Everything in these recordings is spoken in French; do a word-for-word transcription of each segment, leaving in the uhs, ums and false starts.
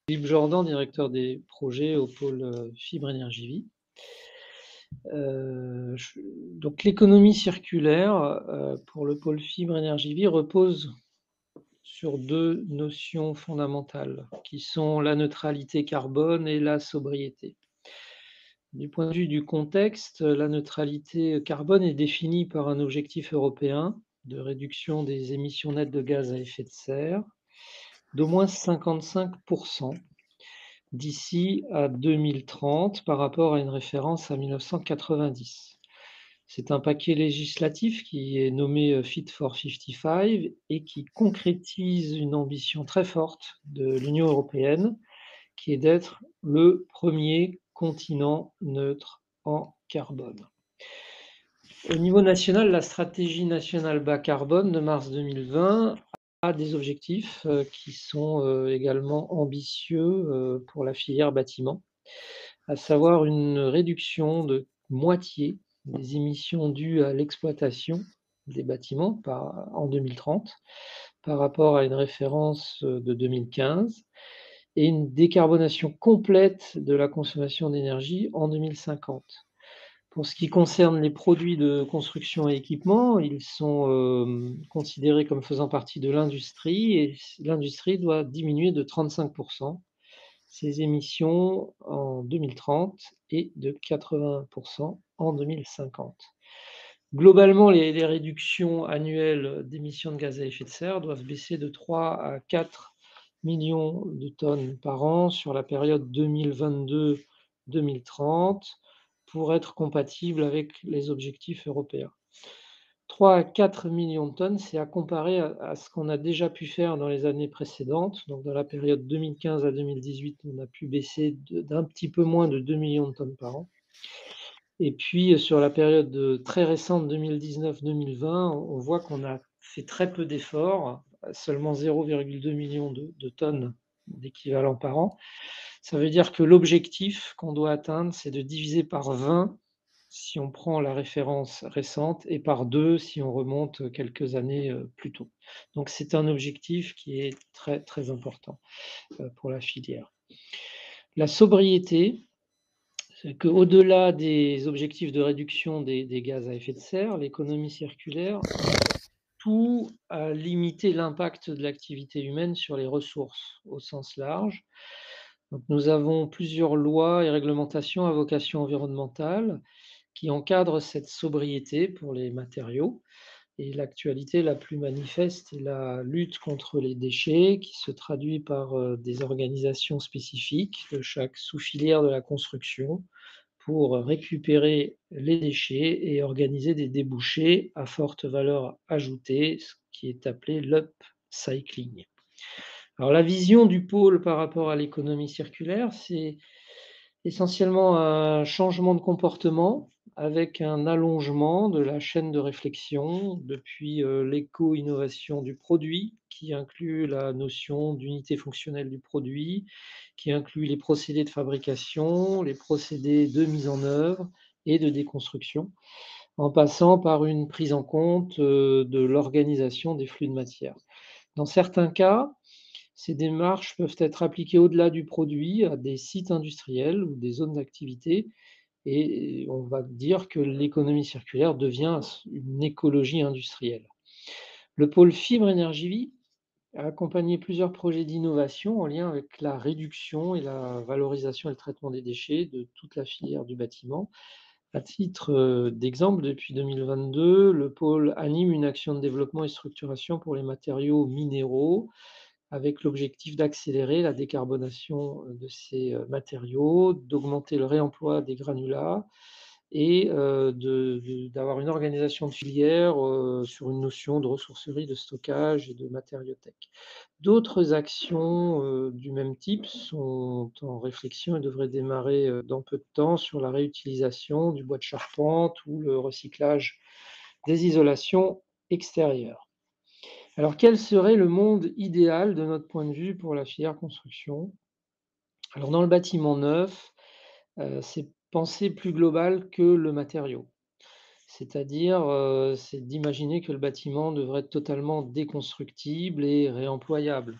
Philippe Jordan, directeur des projets au pôle euh, Fibre Énergie Vie. Euh, je- donc l'économie circulaire euh, pour le pôle Fibre Énergie Vie repose sur deux notions fondamentales qui sont la neutralité carbone et la sobriété. Du point de vue du contexte, la neutralité carbone est définie par un objectif européen de réduction des émissions nettes de gaz à effet de serre d'au moins cinquante-cinq pour cent d'ici à deux mille trente par rapport à une référence à mille neuf cent quatre-vingt-dix. C'est un paquet législatif qui est nommé euh, Fit for cinquante-cinq et qui concrétise une ambition très forte de l'Union européenne, qui est d'être le premier continent neutre en carbone. Au niveau national, la stratégie nationale bas carbone de mars deux mille vingt a des objectifs euh, qui sont euh, également ambitieux euh, pour la filière bâtiment, à savoir une réduction de moitié des émissions dues à l'exploitation des bâtiments par, en deux mille trente par rapport à une référence euh, de deux mille quinze et une décarbonation complète de la consommation d'énergie en deux mille cinquante. Pour ce qui concerne les produits de construction et équipement, ils sont euh, considérés comme faisant partie de l'industrie et l'industrie doit diminuer de trente-cinq pour cent ses émissions en deux mille trente et de quatre-vingts pour cent en deux mille cinquante. Globalement, les, les réductions annuelles d'émissions de gaz à effet de serre doivent baisser de trois à quatre millions de tonnes par an sur la période deux mille vingt-deux-deux mille trente pour être compatibles avec les objectifs européens. trois à quatre millions de tonnes, c'est à comparer à, à ce qu'on a déjà pu faire dans les années précédentes. Donc, dans la période deux mille quinze à deux mille dix-huit, on a pu baisser de- d'un petit peu moins de deux millions de tonnes par an. Et puis, sur la période euh, très récente deux mille dix-neuf deux mille vingt, on voit qu'on a fait très peu d'efforts, seulement zéro virgule deux millions de, de tonnes d'équivalent par an. Ça veut dire que l'objectif qu'on doit atteindre, c'est de diviser par vingt si on prend la référence récente et par deux si on remonte quelques années euh, plus tôt. Donc c'est un objectif qui est très très important euh, pour la filière. La sobriété, c'est qu'au-delà des objectifs de réduction des, des gaz à effet de serre, l'économie circulaire tout à limiter l'impact de l'activité humaine sur les ressources au sens large. Donc, nous avons plusieurs lois et réglementations à vocation environnementale qui encadrent cette sobriété pour les matériaux. Et l'actualité la plus manifeste est la lutte contre les déchets qui se traduit par euh, des organisations spécifiques de chaque sous-filière de la construction pour récupérer les déchets et organiser des débouchés à forte valeur ajoutée, ce qui est appelé l'upcycling. Alors la vision du pôle par rapport à l'économie circulaire, c'est essentiellement un changement de comportement avec un allongement de la chaîne de réflexion depuis euh, l'éco-innovation du produit, qui inclut la notion d'unité fonctionnelle du produit, qui inclut les procédés de fabrication, les procédés de mise en œuvre et de déconstruction, en passant par une prise en compte euh, de l'organisation des flux de matière. Dans certains cas, ces démarches peuvent être appliquées au-delà du produit à des sites industriels ou des zones d'activité et on va dire que l'économie circulaire devient une écologie industrielle. Le pôle Fibre Énergie Vie a accompagné plusieurs projets d'innovation en lien avec la réduction et la valorisation et le traitement des déchets de toute la filière du bâtiment. À titre euh, d'exemple, depuis deux mille vingt-deux, le pôle anime une action de développement et structuration pour les matériaux minéraux avec l'objectif d'accélérer la décarbonation de ces euh, matériaux, d'augmenter le réemploi des granulats et euh, de- de- d'avoir une organisation de filière euh, sur une notion de ressourcerie, de stockage et de matériothèque. D'autres actions euh, du même type sont en réflexion et devraient démarrer euh, dans peu de temps sur la réutilisation du bois de charpente ou le recyclage des isolations extérieures. Alors, quel serait le monde idéal de notre point de vue pour la filière construction? Alors, dans le bâtiment neuf, euh, c'est penser plus global que le matériau. C'est-à-dire, euh, c'est d'imaginer que le bâtiment devrait être totalement déconstructible et réemployable.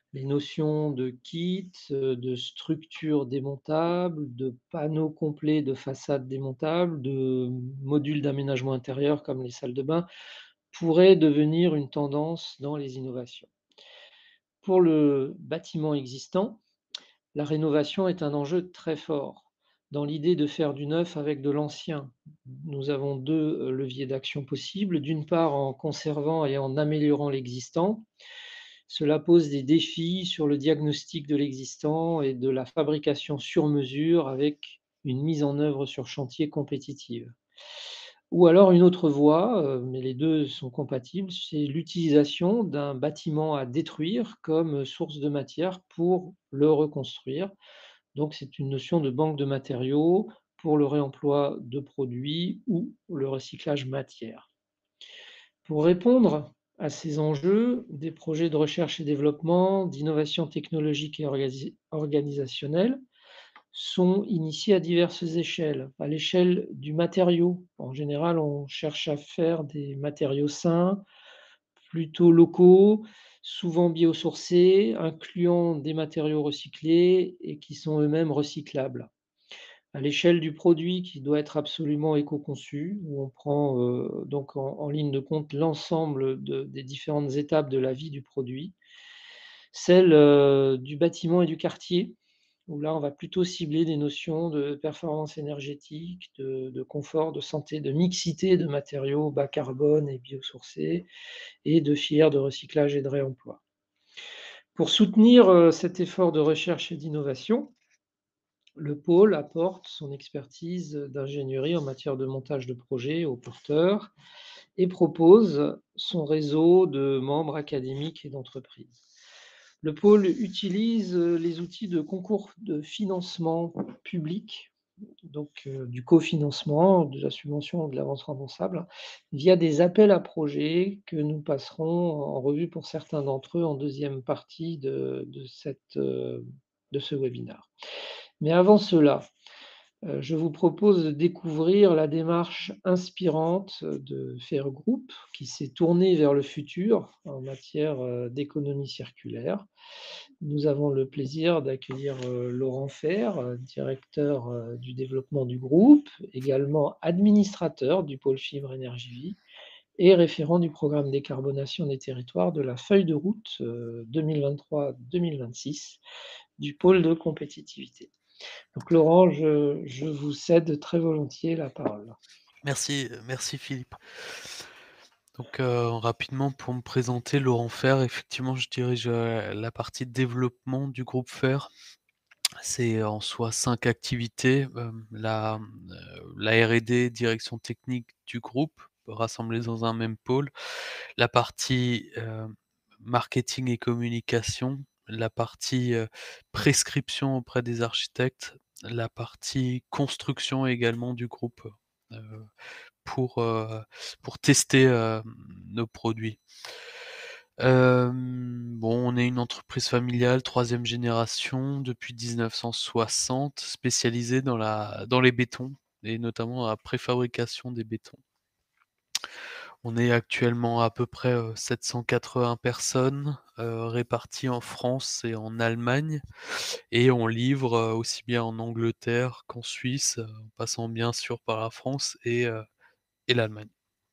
Les notions de kit, heu, de structure démontable, de panneaux complets de façade démontables, de modules d'aménagement intérieur comme les salles de bain, pourraient devenir une tendance dans les innovations. Pour le bâtiment existant, la rénovation est un enjeu très fort. Dans l'idée de faire du neuf avec de l'ancien, nous avons deux heu, leviers d'action possibles. D'une part, en conservant et en améliorant l'existant. Cela pose des défis sur le diagnostic de l'existant et de la fabrication sur mesure avec une mise en œuvre sur chantier compétitive. Ou alors une autre voie, heu, mais les deux sont compatibles, c'est l'utilisation d'un bâtiment à détruire comme source de matière pour le reconstruire. Donc c'est une notion de banque de matériaux pour le réemploi de produits ou le recyclage matière. Pour répondre à ces enjeux, des projets de recherche et développement, d'innovation technologique et organi organisationnelle sont initiés à diverses échelles. À l'échelle du matériau, en général, on cherche à faire des matériaux sains, plutôt locaux, souvent biosourcés, incluant des matériaux recyclés et qui sont eux-mêmes recyclables. À l'échelle du produit qui doit être absolument éco-conçu, où on prend, heu, donc en en ligne de compte l'ensemble de des différentes étapes de la vie du produit. Celle, heu, du bâtiment et du quartier, où là, on va plutôt cibler des notions de performance énergétique, de de confort, de santé, de mixité de matériaux bas carbone et biosourcés et de filières de recyclage et de réemploi. Pour soutenir, heu, cet effort de recherche et d'innovation, le pôle apporte son expertise d'ingénierie en matière de montage de projets aux porteurs et propose son réseau de membres académiques et d'entreprises. Le pôle utilise les outils de concours de financement public, donc euh, du cofinancement, de la subvention ou de l'avance remboursable, via des appels à projets que nous passerons en revue pour certains d'entre eux en deuxième partie de, de cette, euh, de ce webinaire. Mais avant cela, euh, je vous propose de découvrir la démarche inspirante de Faire Group, qui s'est tournée vers le futur en matière euh, d'économie circulaire. Nous avons le plaisir d'accueillir euh, Laurent Fer, euh, directeur euh, du développement du groupe, également administrateur du pôle Fibre Énergie Vie et référent du programme décarbonation des territoires de la feuille de route euh, deux mille vingt-trois deux mille vingt-six du pôle de compétitivité. Donc Laurent, je, je vous cède très volontiers la parole. Merci, merci Philippe. Donc euh, rapidement pour me présenter, Laurent Fer, effectivement je dirige euh, la partie développement du groupe Fer. C'est en soi cinq activités. Euh, la, euh, la R et D, direction technique du groupe, rassemblées dans un même pôle. La partie euh, marketing et communication, la partie euh, prescription auprès des architectes, la partie construction également du groupe. Euh, pour, heu, pour tester, hem, nos produits. Hem, bon, on est une entreprise familiale, troisième génération depuis mille neuf cent soixante, spécialisée dans la dans les bétons et notamment dans la préfabrication des bétons. On est actuellement à peu près, heu, sept cent quatre-vingts personnes, heu, réparties en France et en Allemagne et on livre, heu, aussi bien en Angleterre qu'en Suisse, heu, en passant bien sûr par la France et heu et l'Allemagne.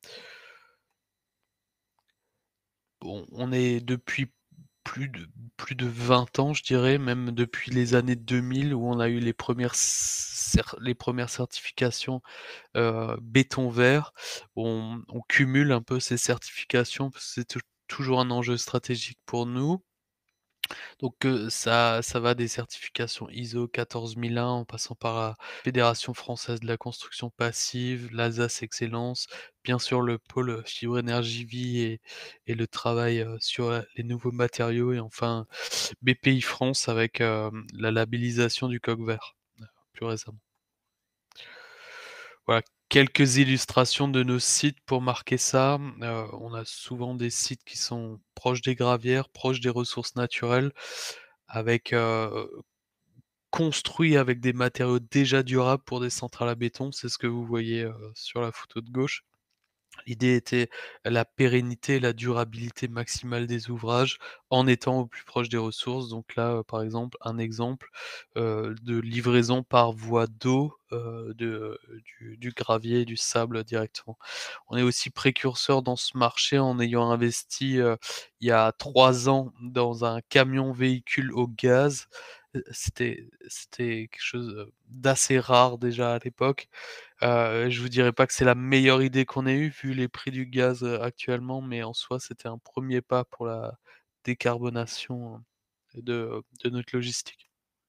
Bon, on est depuis plus de plus de vingt ans, je dirais, même depuis les années deux mille où on a eu les premières cer les premières certifications, heu, béton vert. On on cumule un peu ces certifications parce que c'est tou toujours un enjeu stratégique pour nous. Donc heu, ça ça va des certifications I S O quatorze mille un en passant par la Fédération française de la construction passive, l'Alsace Excellence, bien sûr le pôle, heu, Fibre Énergie Vie et et le travail, heu, sur, heu, les nouveaux matériaux et enfin B P I France avec, hem, la labellisation du coq vert, heu, plus récemment. Voilà, quelques illustrations de nos sites pour marquer ça. Heu, on a souvent des sites qui sont proches des gravières, proches des ressources naturelles, avec, heu, construits avec des matériaux déjà durables pour des centrales à béton. C'est ce que vous voyez, heu, sur la photo de gauche. L'idée était la pérennité, la durabilité maximale des ouvrages en étant au plus proche des ressources. Donc là, heu, par exemple, un exemple, heu, de livraison par voie d'eau, heu, de du du gravier, du sable directement. On est aussi précurseur dans ce marché en ayant investi, heu, il y a trois ans dans un camion véhicule au gaz. Heu, c'était c'était quelque chose, heu, d'assez rare déjà à l'époque. Heu, je vous dirais pas que c'est la meilleure idée qu'on ait eue vu les prix du gaz, heu, actuellement, mais en soi, c'était un premier pas pour la décarbonation, heu, de de notre logistique.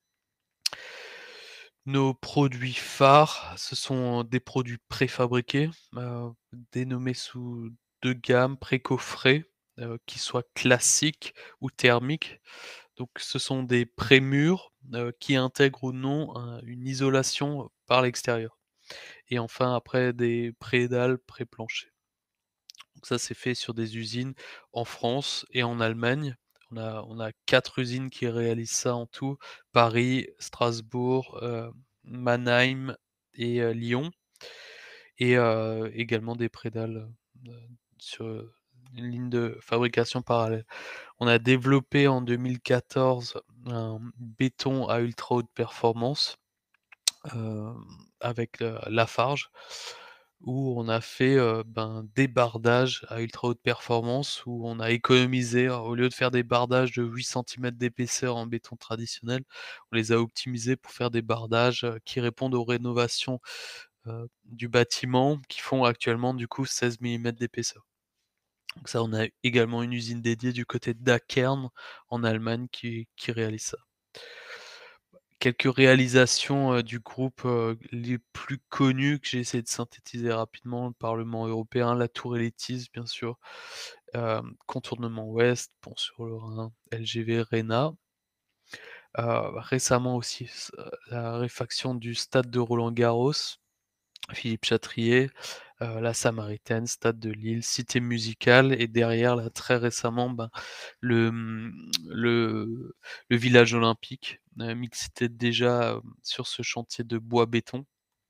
Nos produits phares, ce sont des produits préfabriqués, heu, dénommés sous deux gammes, pré-coffrets, heu, qui soient classiques ou thermiques. Donc ce sont des prémurs, heu, qui intègrent ou non un une isolation par l'extérieur. Et enfin après des prédales pré-planchers. Donc ça, c'est fait sur des usines en France et en Allemagne. On a on a quatre usines qui réalisent ça en tout: Paris, Strasbourg, heu, Mannheim et heu, Lyon et heu, également des prédales, heu, sur, heu, une ligne de fabrication parallèle. On a développé en deux mille quatorze un béton à ultra haute performance, hem, avec, heu, Lafarge, où on a fait, heu, ben, des bardages à ultra haute performance, où on a économisé, au lieu de faire des bardages de huit centimètres d'épaisseur en béton traditionnel, on les a optimisés pour faire des bardages, heu, qui répondent aux rénovations, heu, du bâtiment, qui font actuellement du coup seize millimètres d'épaisseur. Donc ça, on a également une usine dédiée du côté de Dakern en Allemagne qui qui réalise ça. Quelques réalisations, heu, du groupe, heu, les plus connues que j'ai essayé de synthétiser rapidement: le Parlement européen, la tour Elitis bien sûr, hem, contournement ouest, pont sur le Rhin, L G V Rhénat. Heu, récemment aussi s heu, la réfaction du stade de Roland-Garros, Philippe Chatrier, heu, la Samaritaine, stade de Lille, Cité musicale et derrière là, très récemment, ben, le, mmh, le le village olympique, heu, mixité déjà, hem, sur ce chantier de bois béton.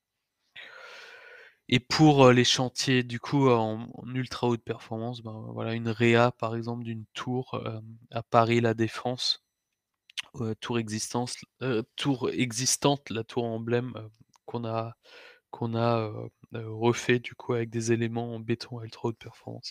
Et pour, heu, les chantiers du coup en en ultra haute performance, ben, voilà une réa par exemple d'une tour, hem, à Paris La Défense, heu, tour existence heu, tour existante, la tour emblème, heu, qu'on a qu'on a, heu heu, refait du coup avec des éléments en béton à ultra haute performance.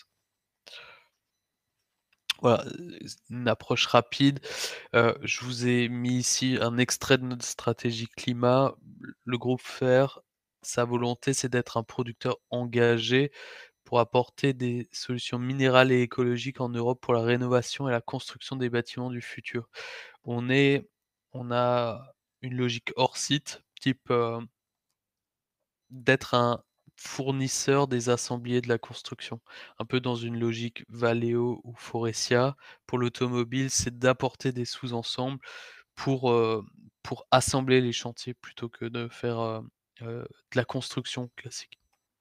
Voilà, heu, une approche rapide. Heu, je vous ai mis ici un extrait de notre stratégie climat. Le groupe Fer, sa volonté, c'est d'être un producteur engagé pour apporter des solutions minérales et écologiques en Europe pour la rénovation et la construction des bâtiments du futur. On est on a une logique hors site, type, heu d'être un fournisseur des assembliers de la construction, un peu dans une logique Valeo ou Faurecia. Pour l'automobile, c'est d'apporter des sous-ensembles pour, heu, pour assembler les chantiers plutôt que de faire, heu heu, de la construction classique.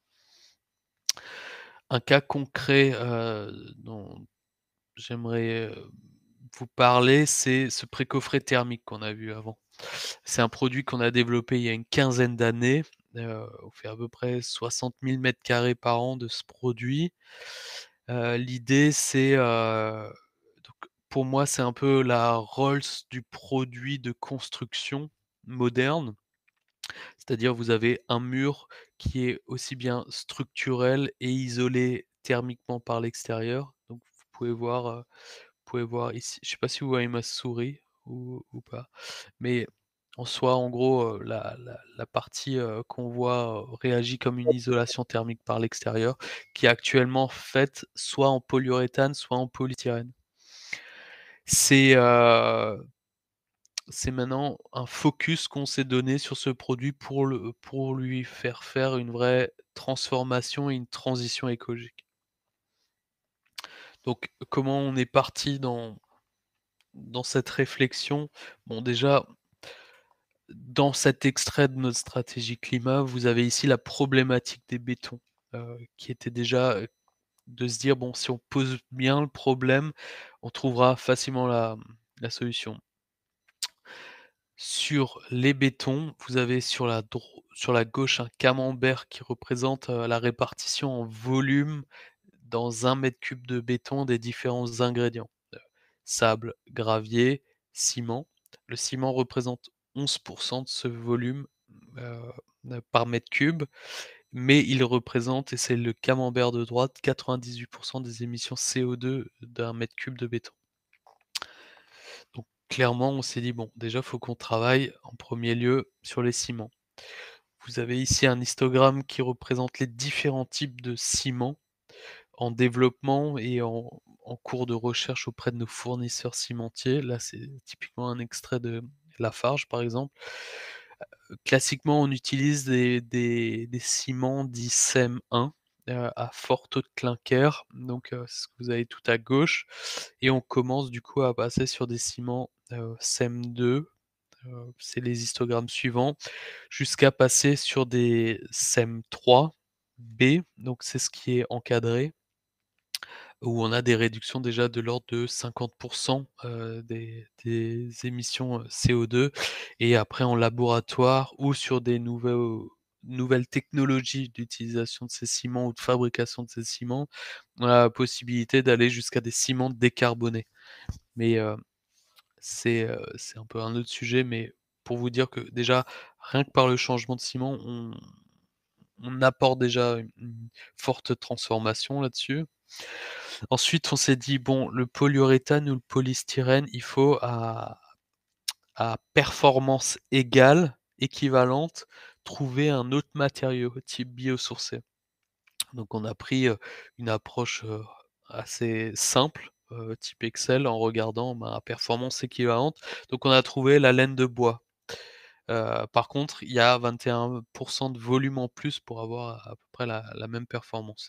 Un cas concret, heu, dont j'aimerais, heu, vous parler, c'est ce pré-coffret thermique qu'on a vu avant. C'est un produit qu'on a développé il y a une quinzaine d'années, heu, on fait à peu près soixante mille mètres carrés par an de ce produit. Heu, l'idée c'est, heu, donc pour moi, c'est un peu la Rolls du produit de construction moderne. C'est-à-dire vous avez un mur qui est aussi bien structurel et isolé thermiquement par l'extérieur. Donc vous pouvez voir, heu, vous pouvez voir ici, je sais pas si vous voyez ma souris ou ou pas, mais en soi, en gros, heu, la la la partie, heu, qu'on voit, heu, réagit comme une isolation thermique par l'extérieur, qui est actuellement faite soit en polyuréthane, soit en polystyrène. C'est, heu c'est maintenant un focus qu'on s'est donné sur ce produit pour le pour lui faire faire une vraie transformation et une transition écologique. Donc comment on est parti dans dans cette réflexion? Bon déjà dans cet extrait de notre stratégie climat, vous avez ici la problématique des bétons, heu, qui était déjà, heu, de se dire: «Bon, si on pose bien le problème, on trouvera facilement la, mmh, la solution». Sur les bétons, vous avez sur la dro sur la gauche un camembert qui représente, heu, la répartition en volume dans un mètre cube de béton des différents ingrédients, heu, sable, gravier, ciment. Le ciment représente onze de ce volume, heu heu, par mètre cube, mais il représente, et c'est le camembert de droite, quatre-vingt-dix-huit des émissions C O deux d'un mètre cube de béton. Donc clairement, on s'est dit: «Bon, déjà, faut qu'on travaille en premier lieu sur les ciments». Vous avez ici un histogramme qui représente les différents types de ciments en développement et en en cours de recherche auprès de nos fournisseurs cimentiers. Là, c'est typiquement un extrait de Lafarge, par exemple. Heu, classiquement, on utilise des des des ciments dits C E M un, heu, à fort taux de clinker, donc heu, c'est ce que vous avez tout à gauche, et on commence du coup à passer sur des ciments, heu, C E M deux, heu, c'est les histogrammes suivants, jusqu'à passer sur des C E M trois B, donc c'est ce qui est encadré, où on a des réductions déjà de l'ordre de cinquante heu, des des émissions, heu, C O deux, et après en laboratoire ou sur des nouveaux nouvelles technologies d'utilisation de ces ciments ou de fabrication de ces ciments, on a la possibilité d'aller jusqu'à des ciments décarbonés. Mais, heu, c'est, heu, c'est un peu un autre sujet, mais pour vous dire que déjà, rien que par le changement de ciment, on on apporte déjà une une forte transformation là-dessus. Ensuite, on s'est dit: «Bon, le polyuréthane ou le polystyrène, il faut à à performance égale, équivalente, trouver un autre matériau type biosourcé». Donc on a pris, heu, une approche, heu, assez simple, heu, type Excel, en regardant, ben, à performance équivalente. Donc on a trouvé la laine de bois. Heu, par contre, il y a vingt et un de volume en plus pour avoir à peu près la la même performance.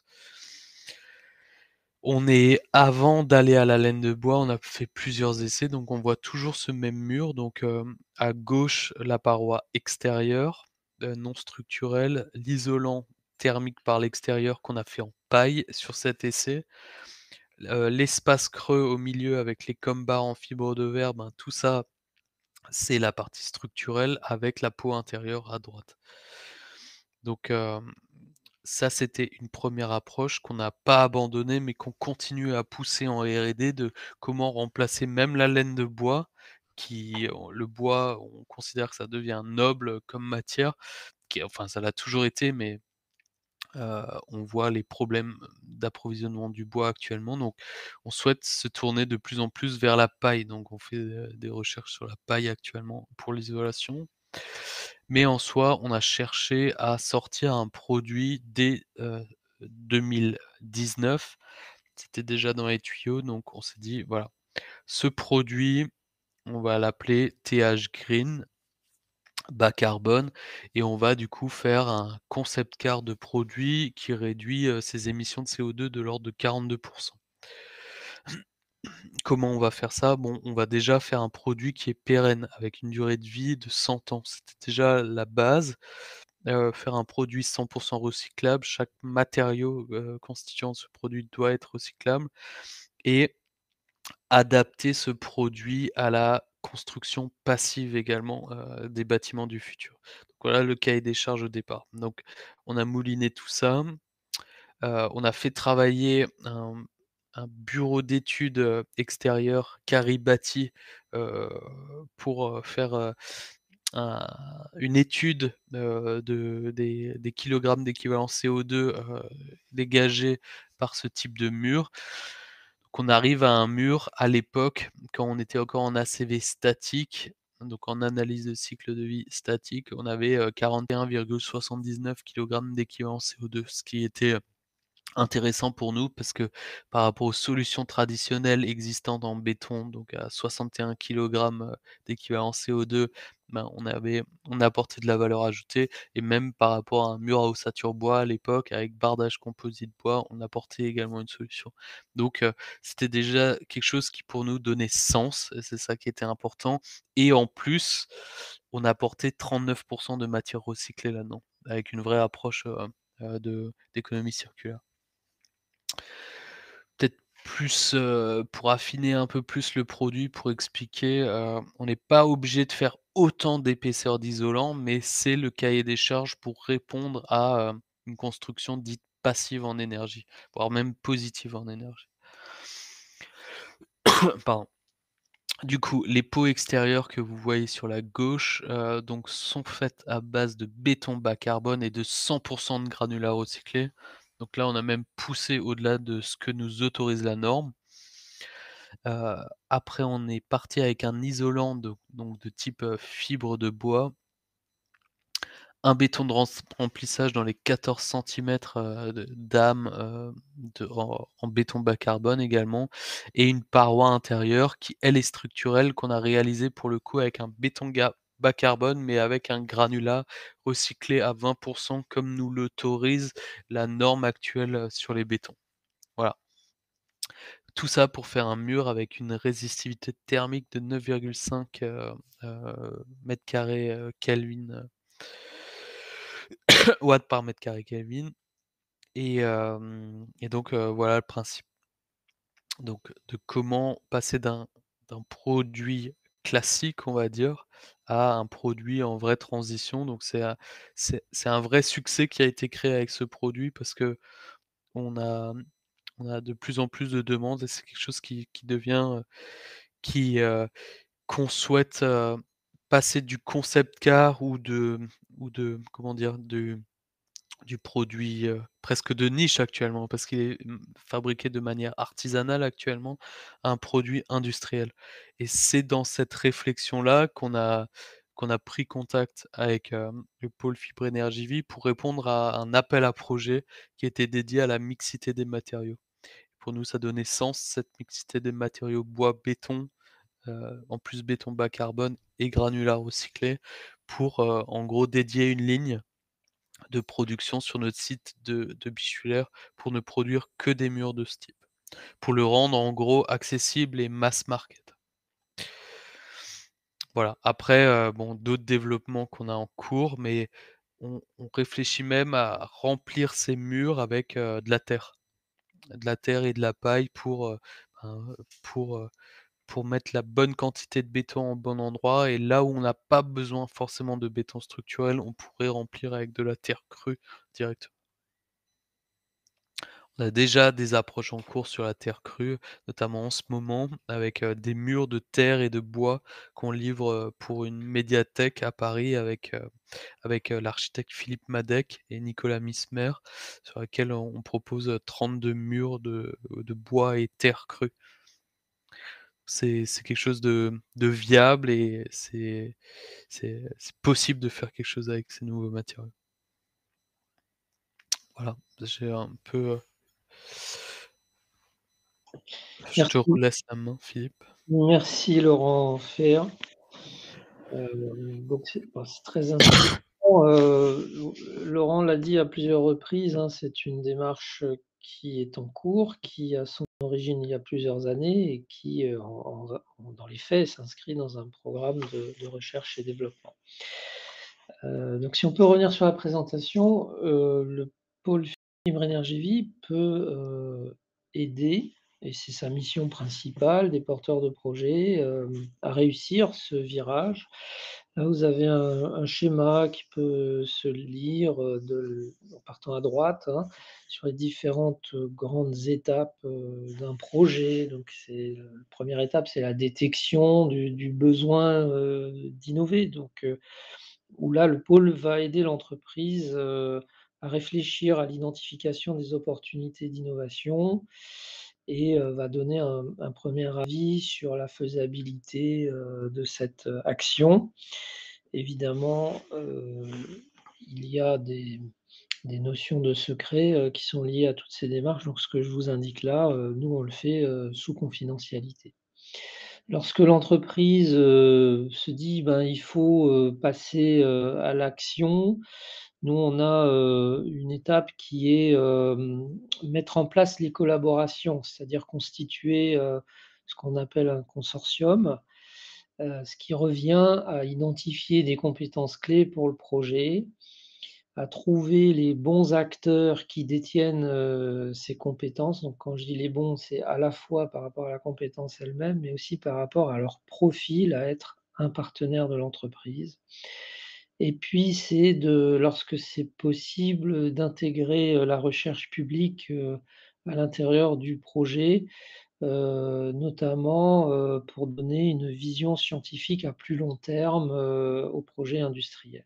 On est avant d'aller à la laine de bois, on a fait plusieurs essais, donc on voit toujours ce même mur, donc hem, à gauche, la paroi extérieure, heu, non structurelle, l'isolant thermique par l'extérieur qu'on a fait en paille sur cet essai, heu, l'espace creux au milieu avec les combars en fibre de verre, ben, tout ça, c'est la partie structurelle avec la peau intérieure à droite. Donc hem, ça, c'était une première approche qu'on n'a pas abandonnée, mais qu'on continue à pousser en R et D, de comment remplacer même la laine de bois qui on le bois, on considère que ça devient noble comme matière, qui enfin ça l'a toujours été, mais heu, on voit les problèmes d'approvisionnement du bois actuellement, donc on souhaite se tourner de plus en plus vers la paille. Donc on fait, heu, des recherches sur la paille actuellement pour l'isolation. Mais en soi, on a cherché à sortir un produit dès, heu, deux mille dix-neuf. C'était déjà dans les tuyaux, donc on s'est dit: «Voilà, ce produit, on va l'appeler T H Green, bas carbone», et on va du coup faire un concept car de produit qui réduit, heu, ses émissions de C O deux de l'ordre de quarante-deux. Comment on va faire ça? Bon, on va déjà faire un produit qui est pérenne, avec une durée de vie de cent ans. C'était déjà la base. Heu, faire un produit cent recyclable, chaque matériau, heu, constituant ce produit doit être recyclable, et adapter ce produit à la construction passive également, heu, des bâtiments du futur. Donc voilà le cahier des charges au départ. Donc on a mouliné tout ça, heu, on a fait travailler un un bureau d'études, heu, extérieur, Caribati, heu, pour, heu, faire, heu, un une étude, heu, de des des kilogrammes d'équivalent C O deux, heu, dégagés par ce type de mur. Donc on arrive à un mur, à l'époque, quand on était encore en A C V statique, donc en analyse de cycle de vie statique, on avait, heu, quarante et un virgule soixante-dix-neuf kilogrammes d'équivalent C O deux, ce qui était intéressant pour nous parce que par rapport aux solutions traditionnelles existantes en béton, donc à soixante et un kilogrammes, heu, d'équivalent C O deux, ben, on avait on apportait de la valeur ajoutée, et même par rapport à un mur à ossature bois à l'époque avec bardage composite bois, on apportait également une solution. Donc heu, c'était déjà quelque chose qui pour nous donnait sens, et c'est ça qui était important, et en plus, on apportait trente-neuf de matières recyclées là-dedans, avec une vraie approche, heu heu, de d'économie circulaire. Peut-être plus, heu, pour affiner un peu plus le produit, pour expliquer, heu, on n'est pas obligé de faire autant d'épaisseur d'isolant, mais c'est le cahier des charges pour répondre à, heu, une construction dite passive en énergie, voire même positive en énergie. Pardon. Du coup, les pots extérieurs que vous voyez sur la gauche, heu, donc sont faites à base de béton bas carbone et de cent de granulats recyclés. Donc là, on a même poussé au-delà de ce que nous autorise la norme. Heu, Après on est parti avec un isolant de donc de type, heu, fibre de bois. Un béton de rens remplissage dans les quatorze centimètres, heu, de d'âme, heu, de en en béton bas carbone également, et une paroi intérieure qui, elle, est structurelle, qu'on a réalisée pour le coup avec un béton ga bas carbone, mais avec un granulat recyclé à vingt comme nous l'autorise la norme actuelle, heu, sur les bétons. Voilà. Tout ça pour faire un mur avec une résistivité thermique de neuf virgule cinq, heu heu, mètres carrés, heu, Kelvin, heu, watts par mètre carré Kelvin. Et hem et donc heu, voilà le principe. Donc de comment passer d'un d'un produit classique, on va dire, à un produit en vraie transition. Donc c'est un c'est c'est un vrai succès qui a été créé avec ce produit parce que on a on a de plus en plus de demandes et c'est quelque chose qui qui devient, heu, qui, heu, qu'on souhaite, heu, passer du concept car ou de ou de comment dire? De Du produit, heu, presque de niche actuellement parce qu'il est, mmh, fabriqué de manière artisanale actuellement, à un produit industriel, et c'est dans cette réflexion-là qu'on a qu'on a pris contact avec, hem, le pôle Fibre Énergie Vie pour répondre à un appel à projet qui était dédié à la mixité des matériaux. Pour nous, ça donnait sens, cette mixité des matériaux bois, béton, heu, en plus béton bas carbone et granulats recyclés pour, heu, en gros dédier une ligne de production sur notre site de de Bichulaire pour ne produire que des murs de ce type. Pour le rendre en gros accessible et mass market. Voilà. Après, heu, bon, d'autres développements qu'on a en cours, mais on on réfléchit même à remplir ces murs avec, heu, de la terre. De la terre et de la paille pour, heu, ben, pour, heu, pour mettre la bonne quantité de béton au bon endroit, et là où on n'a pas besoin forcément de béton structurel, on pourrait remplir avec de la terre crue directement. On a déjà des approches en cours sur la terre crue, notamment en ce moment avec, heu, des murs de terre et de bois qu'on livre, heu, pour une médiathèque à Paris avec, heu, avec, heu, l'architecte Philippe Madec et Nicolas Mismer, sur laquelle on on propose, heu, trente-deux murs de de bois et terre crue. C'est c'est quelque chose de de viable et c'est c'est c'est possible de faire quelque chose avec ces nouveaux matériaux. Voilà, j'ai un peu, heu je te Merci, relaisse la main, Philippe. merci Laurent Fer. Heu, donc c'est bah, c'est très intéressant, heu, Laurent l'a dit à plusieurs reprises, hein, c'est une démarche, heu, qui est en cours, qui a son origine il y a plusieurs années et qui, heu, en en dans les faits, s'inscrit dans un programme de de recherche et développement. Heu, donc si on peut revenir sur la présentation, heu, le pôle Fibre Énergie Vie peut, heu, aider, et c'est sa mission principale, des porteurs de projets, hem, à réussir ce virage. Là, vous avez un un schéma qui peut se lire, heu, de en partant à droite, hein, sur les différentes, heu, grandes étapes, heu, d'un projet. Donc c'est, heu, première étape, c'est la détection du du besoin, heu, d'innover. Donc, heu où là, le pôle va aider l'entreprise, heu, à réfléchir à l'identification des opportunités d'innovation et heu, va donner un un premier avis sur la faisabilité, heu, de cette, heu, action. Évidemment, heu, il y a des des notions de secret, heu, qui sont liées à toutes ces démarches. Donc ce que je vous indique là, heu, nous, on le fait, heu, sous confidentialité. Lorsque l'entreprise, heu, se dit: «Ben, il faut, heu, passer, heu, à l'action», nous, on a, heu, une étape qui est, hem, mettre en place les collaborations, c'est-à-dire constituer, heu, ce qu'on appelle un consortium, heu, ce qui revient à identifier des compétences clés pour le projet, à trouver les bons acteurs qui détiennent, heu, ces compétences. Donc quand je dis les bons, c'est à la fois par rapport à la compétence elle-même, mais aussi par rapport à leur profil à être un partenaire de l'entreprise. Et puis c'est de lorsque c'est possible, d'intégrer, heu, la recherche publique, heu, à l'intérieur du projet, heu, notamment, heu, pour donner une vision scientifique à plus long terme, heu, au projet industriel.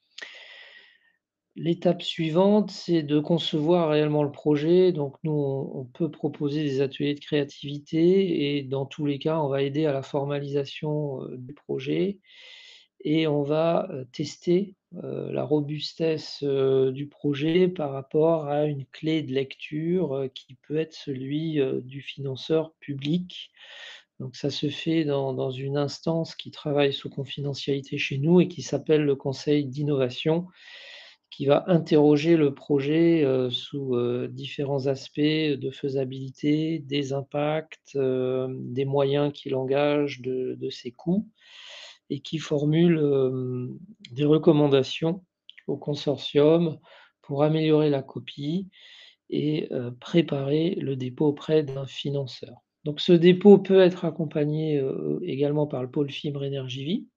L'étape suivante, c'est de concevoir réellement le projet. Donc nous, on on peut proposer des ateliers de créativité et dans tous les cas, on va aider à la formalisation, heu, du projet et on va, heu, tester, heu, la robustesse, heu, du projet par rapport à une clé de lecture, heu, qui peut être celui, heu, du financeur public. Donc ça se fait dans dans une instance qui travaille sous confidentialité chez nous et qui s'appelle le conseil d'innovation, qui va interroger le projet, heu, sous, heu, différents aspects de faisabilité, des impacts, hem, des moyens qu'il engage, de de ses coûts et qui formule, hem, des recommandations au consortium pour améliorer la copie et heu, préparer le dépôt auprès d'un financeur. Donc ce dépôt peut être accompagné, heu, également par le pôle fibre énergie-vie.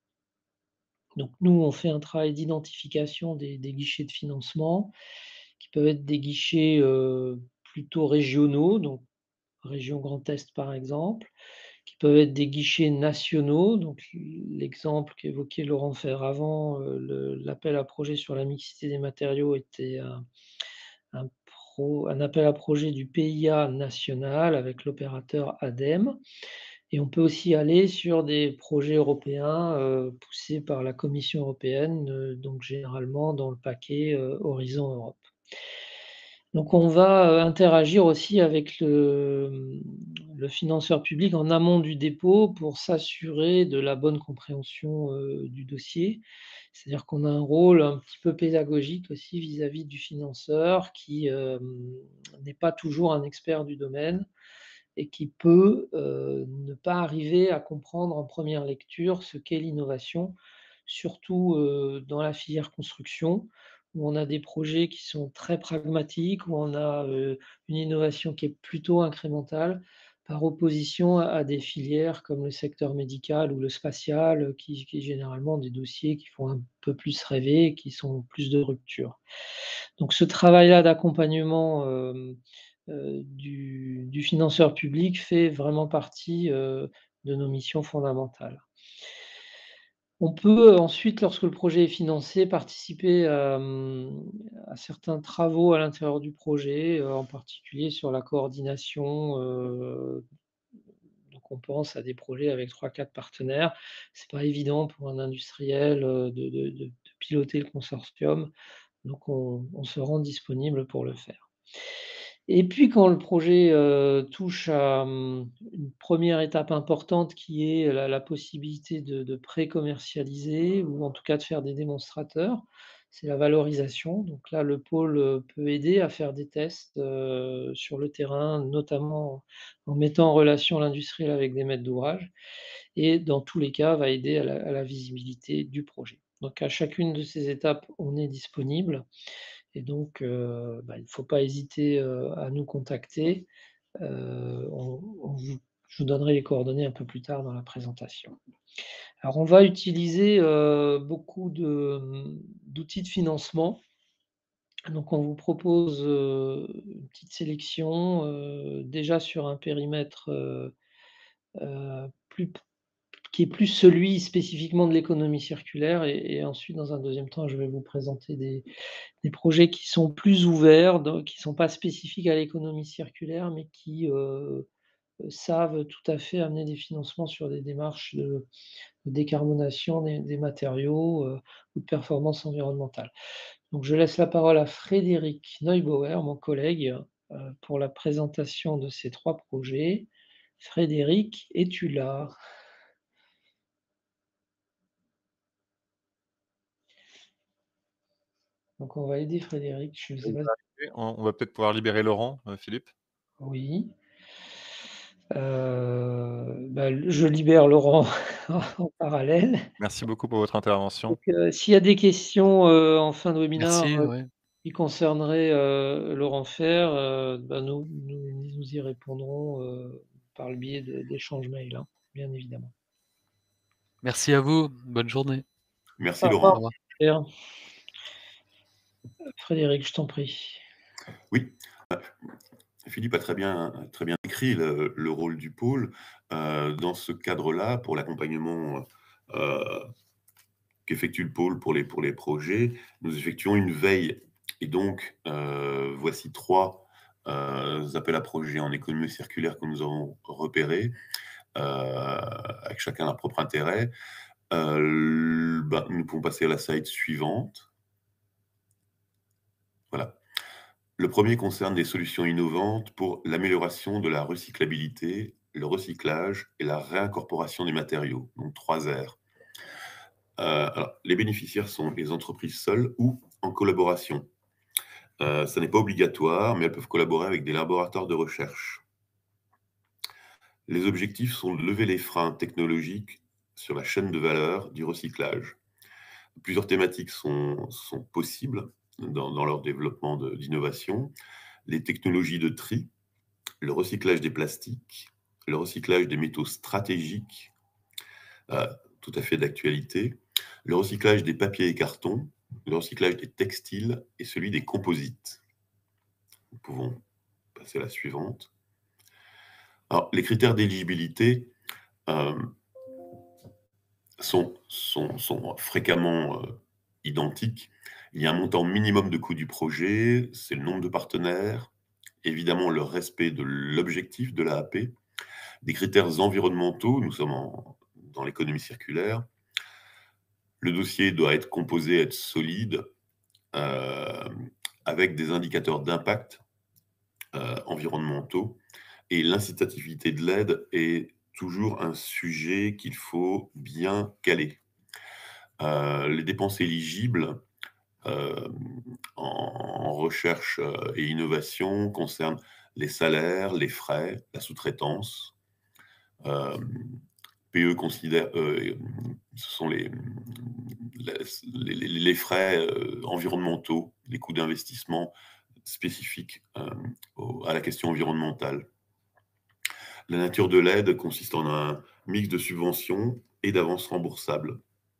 Donc nous, on fait un travail d'identification des des guichets de financement, qui peuvent être des guichets, heu, plutôt régionaux, donc région Grand Est par exemple, qui peuvent être des guichets nationaux, donc l'exemple qu'évoquait Laurent Fère avant, heu, le l'appel à projets sur la mixité des matériaux était un un pro un appel à projets du P I A national avec l'opérateur ADEME et on peut aussi aller sur des projets européens, heu, poussés par la Commission européenne, heu, donc généralement dans le paquet, heu, Horizon Europe. Donc on va, heu, interagir aussi avec le, mmh, le financeur public en amont du dépôt pour s'assurer de la bonne compréhension, heu, du dossier. C'est-à-dire qu'on a un rôle un petit peu pédagogique aussi vis-à-vis du financeur qui, hem, n'est pas toujours un expert du domaine et qui peut, heu, ne pas arriver à comprendre en première lecture ce qu'est l'innovation, surtout, heu, dans la filière construction, où on a des projets qui sont très pragmatiques, où on a, heu, une innovation qui est plutôt incrémentale, par opposition à à des filières comme le secteur médical ou le spatial, heu, qui qui généralement des dossiers qui font un peu plus rêver et qui sont plus de rupture. Donc ce travail-là d'accompagnement, hem, heu, du du financeur public fait vraiment partie, heu, de nos missions fondamentales. On peut ensuite, lorsque le projet est financé, participer à, mmh, à certains travaux à l'intérieur du projet, heu, en particulier sur la coordination, heu, donc on pense à des projets avec trois quatre partenaires. C'est pas évident pour un industriel, heu, de de de de piloter le consortium, donc on on se rend disponible pour le faire. Et puis quand le projet, heu, touche à, mmh, une première étape importante qui est la la possibilité de de pré-commercialiser ou en tout cas de faire des démonstrateurs, c'est la valorisation. Donc là, le pôle, heu, peut aider à faire des tests, heu, sur le terrain, notamment en mettant en relation l'industriel avec des maîtres d'ouvrage et dans tous les cas, va aider à la à la visibilité du projet. Donc à chacune de ces étapes, on est disponible et donc, heu, bah, il ne faut pas hésiter, heu, à nous contacter. Heu, on on vous je vous donnerai les coordonnées un peu plus tard dans la présentation. Alors on va utiliser, heu, beaucoup de, mmh, d'outils de financement. Donc on vous propose, heu, une petite sélection, heu, déjà sur un périmètre, heu heu, plus p qui est plus celui spécifiquement de l'économie circulaire et et ensuite dans un deuxième temps, je vais vous présenter des des projets qui sont plus ouverts, donc qui ne sont pas spécifiques à l'économie circulaire, mais qui, heu, savent tout à fait amener des financements sur des démarches de de décarbonation des des matériaux, heu, ou de performance environnementale. Donc je laisse la parole à Frédéric Neubauer, mon collègue, heu, pour la présentation de ces trois projets. Frédéric, es-tu là? Donc on va aider Frédéric, je ne sais Il pas. va arriver. On on va peut-être pouvoir libérer Laurent, heu, Philippe? Oui. Heu, bah, l je libère Laurent en parallèle. Merci beaucoup pour votre intervention. Donc, heu, s'il y a des questions, heu, en fin de webinaire, Merci, heu, ouais. qui concerneraient, heu, Laurent Fère, heu, bah, nous nous nous y répondrons, heu, par le biais de d'échanges mails, hein, bien évidemment. Merci à vous. Bonne journée. Merci Au Laurent. revoir. Au revoir. Pierre. Frédéric, je t'en prie. Oui, euh, Philippe a très bien, très bien décrit le, le rôle du pôle. Euh, dans ce cadre-là, pour l'accompagnement euh, qu'effectue le pôle pour les, pour les projets, nous effectuons une veille. Et donc, euh, voici trois euh, appels à projets en économie circulaire que nous avons repérés, euh, avec chacun leur propre intérêt. Euh, ben, nous pouvons passer à la slide suivante. Voilà. Le premier concerne des solutions innovantes pour l'amélioration de la recyclabilité, le recyclage et la réincorporation des matériaux, donc trois R. Euh, alors, les bénéficiaires sont les entreprises seules ou en collaboration. Euh, ça n'est pas obligatoire, mais elles peuvent collaborer avec des laboratoires de recherche. Les objectifs sont de lever les freins technologiques sur la chaîne de valeur du recyclage. Plusieurs thématiques sont, sont possibles dans, dans leur développement d'innovation. Les technologies de tri, le recyclage des plastiques, le recyclage des métaux stratégiques, euh, tout à fait d'actualité, le recyclage des papiers et cartons, le recyclage des textiles et celui des composites. Nous pouvons passer à la suivante. Alors, les critères d'éligibilité euh, sont, sont, sont fréquemment euh, identiques. Il y a un montant minimum de coût du projet, c'est le nombre de partenaires, évidemment le respect de l'objectif de l'A A P, des critères environnementaux, nous sommes en, dans l'économie circulaire. Le dossier doit être composé, être solide, euh, avec des indicateurs d'impact euh, environnementaux. Et l'incitativité de l'aide est toujours un sujet qu'il faut bien caler. Euh, les dépenses éligibles euh, en, en recherche et innovation concernent les salaires, les frais, la sous-traitance. Euh, P E considère, euh, ce sont les, les, les frais euh, environnementaux, les coûts d'investissement spécifiques euh, au, à la question environnementale. La nature de l'aide consiste en un mix de subventions et d'avances remboursables.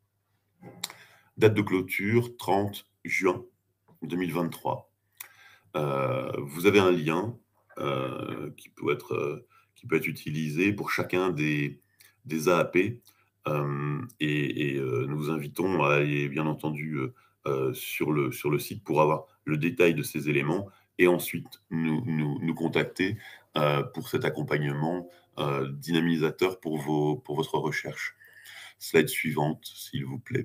Date de clôture, trente juin deux mille vingt-trois. Euh, vous avez un lien euh, qui, peut être, euh, qui peut être utilisé pour chacun des, des A A P euh, et, et euh, nous vous invitons à aller bien entendu euh, sur, le, sur le site pour avoir le détail de ces éléments et ensuite nous, nous, nous contacter euh, pour cet accompagnement euh, dynamisateur pour, vos, pour votre recherche. Slide suivante, s'il vous plaît.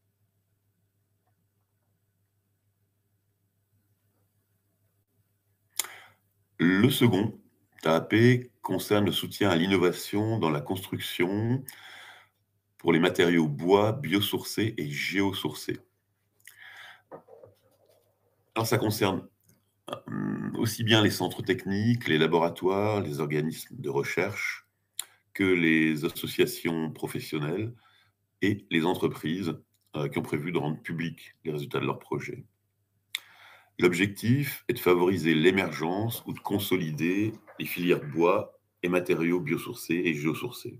Le second A A P concerne le soutien à l'innovation dans la construction pour les matériaux bois, biosourcés et géosourcés. Alors ça concerne aussi bien les centres techniques, les laboratoires, les organismes de recherche que les associations professionnelles et les entreprises euh, qui ont prévu de rendre publics les résultats de leurs projets. L'objectif est de favoriser l'émergence ou de consolider les filières bois et matériaux biosourcés et géosourcés,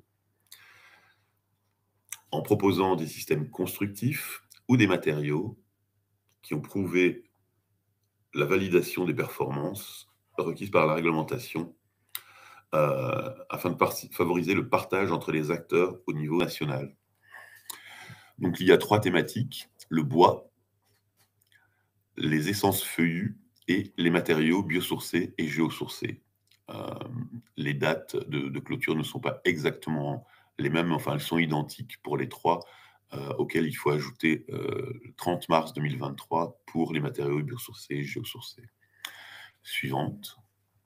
en proposant des systèmes constructifs ou des matériaux qui ont prouvé la validation des performances requises par la réglementation euh, afin de favoriser le partage entre les acteurs au niveau national. Donc il y a trois thématiques, le bois, les essences feuillues et les matériaux biosourcés et géosourcés. Euh, les dates de, de clôture ne sont pas exactement les mêmes, enfin elles sont identiques pour les trois, euh, auxquels il faut ajouter euh, trente mars deux mille vingt-trois pour les matériaux biosourcés et géosourcés. Suivante.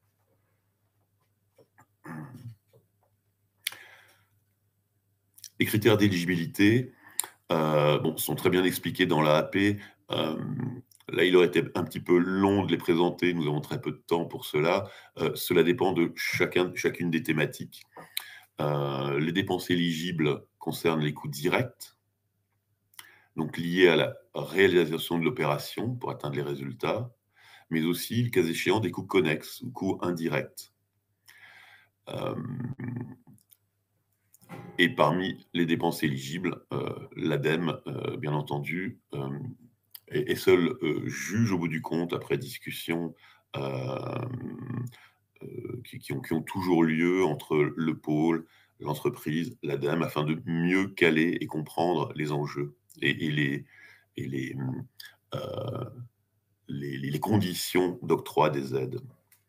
Les critères d'éligibilité euh, bon, sont très bien expliqués dans l'A A P. Euh, là, il aurait été un petit peu long de les présenter, nous avons très peu de temps pour cela. Euh, cela dépend de chacun, chacune des thématiques. Euh, les dépenses éligibles concernent les coûts directs, donc liés à la réalisation de l'opération pour atteindre les résultats, mais aussi, le cas échéant, des coûts connexes ou coûts indirects. Euh, Et parmi les dépenses éligibles, euh, l'ADEME, euh, bien entendu, euh, est, est seul euh, juge au bout du compte, après discussion euh, euh, qui, qui ont, qui ont toujours lieu entre le pôle, l'entreprise, l'ADEME, afin de mieux caler et comprendre les enjeux et, et les, et les, euh, les, les conditions d'octroi des aides.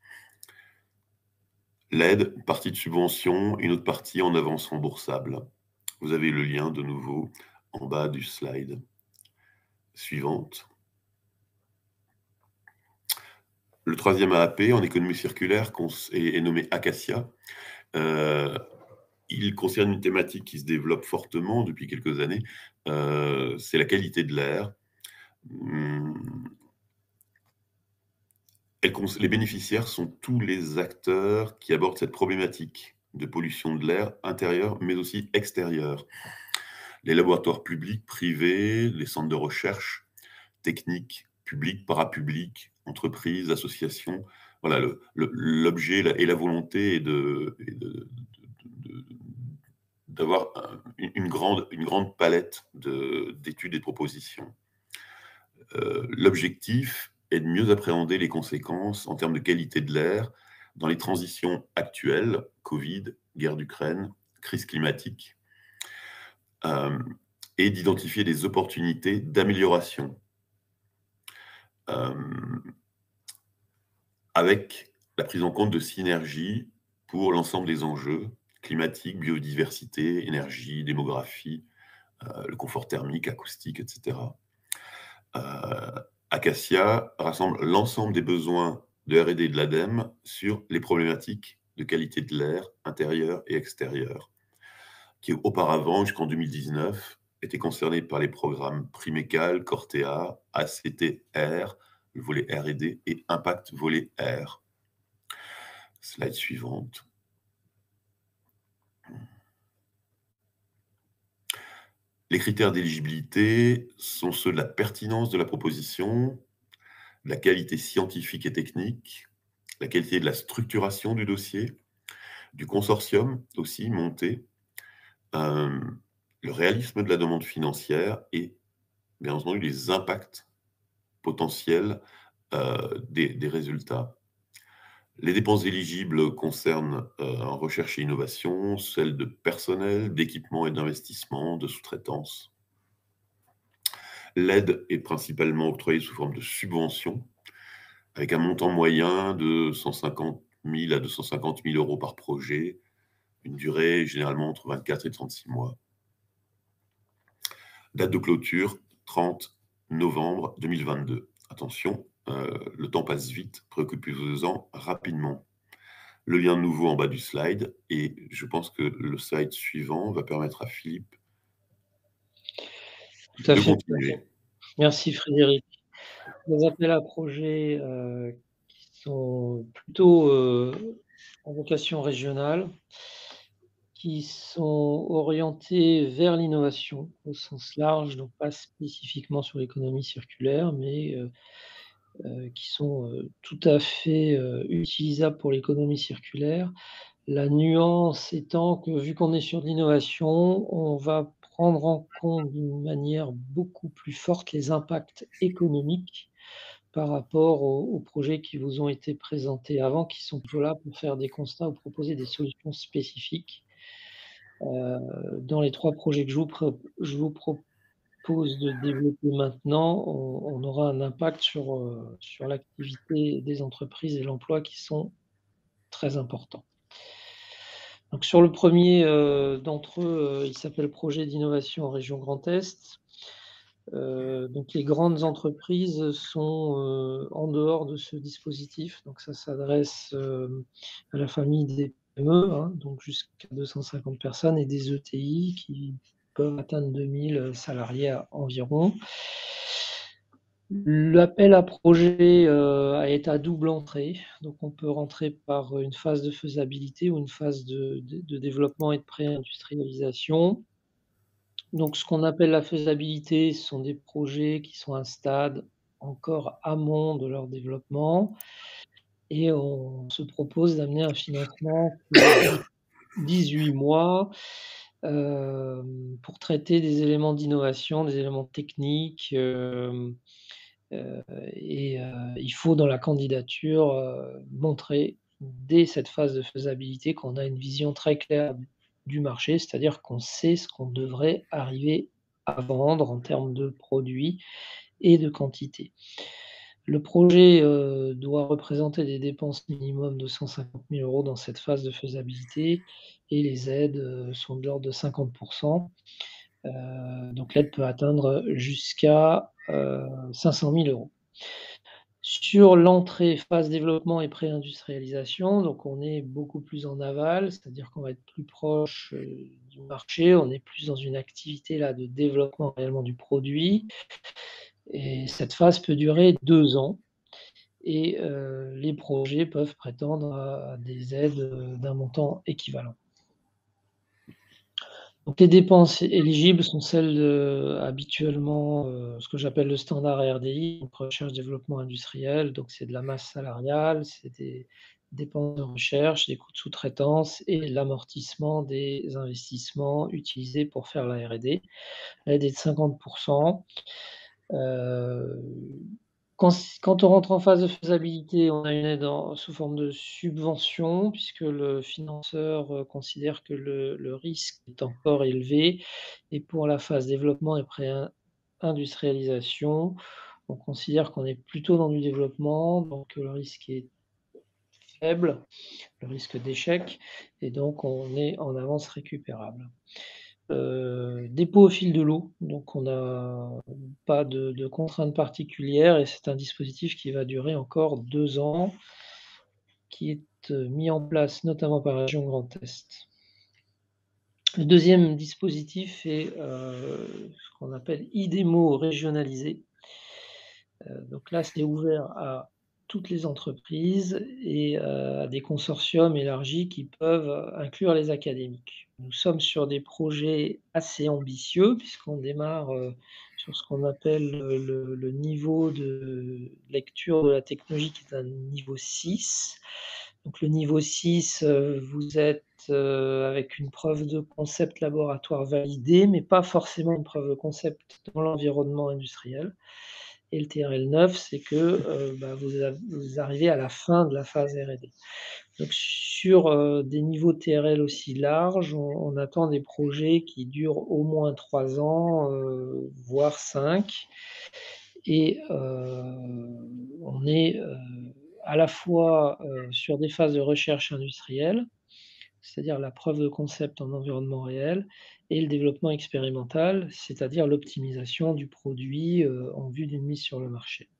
L'aide, une partie de subvention, une autre partie en avance remboursable. Vous avez le lien de nouveau en bas du slide. Suivante. Le troisième A A P en économie circulaire est, est nommé Acacia. Euh, il concerne une thématique qui se développe fortement depuis quelques années. Euh, c'est la qualité de l'air. Hum, Elle, les bénéficiaires sont tous les acteurs qui abordent cette problématique de pollution de l'air intérieur, mais aussi extérieur. Les laboratoires publics, privés, les centres de recherche, techniques, publics, parapublics, entreprises, associations. Voilà, le- le- l'objet et la volonté est de, est de- de- de- d'avoir un- une grande, une grande palette de- d'études et de propositions. Euh, L'objectif est de mieux appréhender les conséquences en termes de qualité de l'air dans les transitions actuelles, Covid, guerre d'Ukraine, crise climatique, euh, et d'identifier des opportunités d'amélioration euh, avec la prise en compte de synergies pour l'ensemble des enjeux climatiques, biodiversité, énergie, démographie, euh, le confort thermique, acoustique, et cetera. Euh, Acacia rassemble l'ensemble des besoins de R et D de l'ADEME sur les problématiques de qualité de l'air intérieur et extérieur, qui auparavant, jusqu'en deux mille dix-neuf, étaient concernés par les programmes Primécal, Cortea, A C T R, le volet R et D, et Impact volet R. Slide suivante. Les critères d'éligibilité sont ceux de la pertinence de la proposition, de la qualité scientifique et technique, la qualité de la structuration du dossier, du consortium aussi monté, euh, le réalisme de la demande financière et bien entendu les impacts potentiels euh, des, des résultats. Les dépenses éligibles concernent euh, en recherche et innovation, celles de personnel, d'équipement et d'investissement, de sous-traitance. L'aide est principalement octroyée sous forme de subvention, avec un montant moyen de cent cinquante mille à deux cent cinquante mille euros par projet, une durée généralement entre vingt-quatre et trente-six mois. Date de clôture, trente novembre deux mille vingt-deux. Attention, euh, le temps passe vite, préoccupez-vous-en rapidement. Le lien nouveau en bas du slide, et je pense que le slide suivant va permettre à Philippe Tout à de fait. continuer. Merci Frédéric. Les appels à projets euh, qui sont plutôt euh, en vocation régionale, qui sont orientés vers l'innovation au sens large, donc pas spécifiquement sur l'économie circulaire, mais euh, euh, qui sont euh, tout à fait euh, utilisables pour l'économie circulaire. La nuance étant que, vu qu'on est sur de l'innovation, on va prendre en compte d'une manière beaucoup plus forte les impacts économiques par rapport aux, aux projets qui vous ont été présentés avant, qui sont plutôt là pour faire des constats ou proposer des solutions spécifiques. Euh, dans les trois projets que je vous, pro- je vous propose de développer maintenant, on, on aura un impact sur, euh, sur l'activité des entreprises et l'emploi qui sont très importants. Donc sur le premier euh, d'entre eux, euh, il s'appelle Projet d'innovation en région Grand Est. Euh, donc les grandes entreprises sont euh, en dehors de ce dispositif. Donc ça s'adresse euh, à la famille des P M E, hein, donc jusqu'à deux cent cinquante personnes, et des E T I qui peuvent atteindre deux mille salariés à environ. L'appel à projet euh, est à double entrée, donc on peut rentrer par une phase de faisabilité ou une phase de, de, de développement et de pré-industrialisation. Donc ce qu'on appelle la faisabilité, ce sont des projets qui sont à un stade encore amont de leur développement, et on se propose d'amener un financement pour dix-huit mois euh, pour traiter des éléments d'innovation, des éléments techniques. euh, euh, et euh, il faut dans la candidature euh, montrer dès cette phase de faisabilité qu'on a une vision très claire du marché, c'est-à-dire qu'on sait ce qu'on devrait arriver à vendre en termes de produits et de quantité. Le projet euh, doit représenter des dépenses minimum de cent cinquante mille euros dans cette phase de faisabilité et les aides euh, sont de l'ordre de cinquante pour cent. Euh, donc l'aide peut atteindre jusqu'à euh, cinq cent mille euros. Sur l'entrée phase développement et pré-industrialisation, donc on est beaucoup plus en aval, c'est-à-dire qu'on va être plus proche euh, du marché, on est plus dans une activité là de développement réellement du produit. Et cette phase peut durer deux ans et euh, les projets peuvent prétendre à des aides euh, d'un montant équivalent. Donc les dépenses éligibles sont celles de, habituellement, euh, ce que j'appelle le standard R D I, donc recherche développement industriel, donc c'est de la masse salariale, c'est des dépenses de recherche, des coûts de sous-traitance et l'amortissement des investissements utilisés pour faire la R et D. L'aide est de cinquante pour cent. Euh, Quand, quand on rentre en phase de faisabilité, on a une aide en- sous forme de subvention, puisque le financeur euh, considère que le, le risque est encore élevé. Et pour la phase développement et pré-industrialisation, on considère qu'on est plutôt dans du développement, donc le risque est faible, le risque d'échec, et donc on est en avance récupérable. Euh, dépôt au fil de l'eau, donc on n'a pas de, de contraintes particulières et c'est un dispositif qui va durer encore deux ans, qui est euh, mis en place notamment par la région Grand Est. Le deuxième dispositif est euh, ce qu'on appelle I-Démo régionalisé. Euh, donc là, c'est ouvert à toutes les entreprises et euh, à des consortiums élargis qui peuvent inclure les académiques. Nous sommes sur des projets assez ambitieux puisqu'on démarre euh, sur ce qu'on appelle le, le niveau de lecture de la technologie qui est un niveau six. Donc le niveau six, euh, vous êtes euh, avec une preuve de concept laboratoire validée, mais pas forcément une preuve de concept dans l'environnement industriel. Et le T R L neuf, c'est que euh, bah, vous, vous, arrivez à la fin de la phase R et D. Donc sur euh, des niveaux de T R L aussi larges, on, on attend des projets qui durent au moins trois ans, euh, voire cinq. Et euh, on est euh, à la fois euh, sur des phases de recherche industrielle, c'est-à-dire la preuve de concept en environnement réel, et le développement expérimental, c'est-à-dire l'optimisation du produit euh, en vue d'une mise sur le marché.